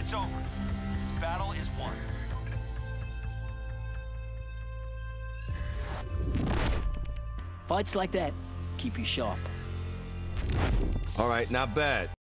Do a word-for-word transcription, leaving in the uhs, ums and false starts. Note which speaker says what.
Speaker 1: It's over. This battle is won.
Speaker 2: Fights like that keep you sharp.
Speaker 3: All right, not bad.